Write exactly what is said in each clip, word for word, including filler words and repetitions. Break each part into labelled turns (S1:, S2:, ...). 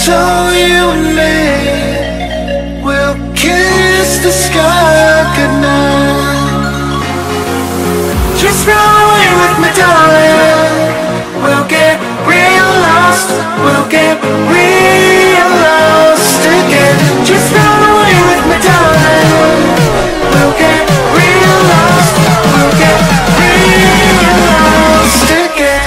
S1: so you and me will kiss the sky goodnight. Just run away with me, darling. We'll get real lost. We'll get real lost again. Just run away with me, darling. We'll get real lost. We'll get real lost again.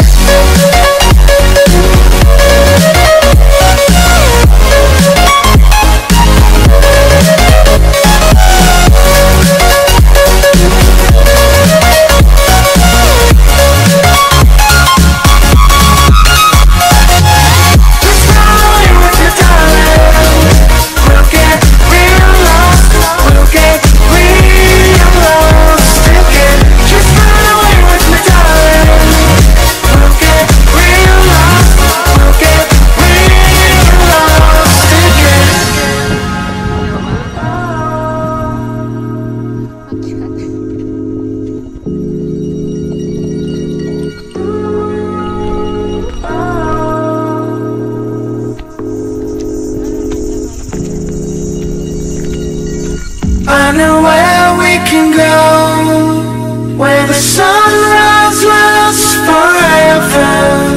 S1: I know where we can go, where the sunrise lasts forever,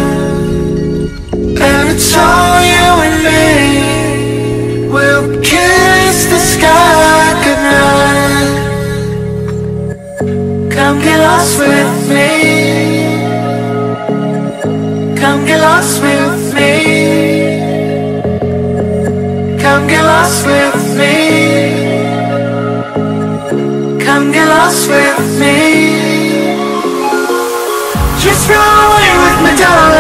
S1: and it's all you and me. We'll kiss the sky goodnight. Come get lost with me. Come get lost with me. Come get lost with me. Come get lost with me. Just run away with me, darling.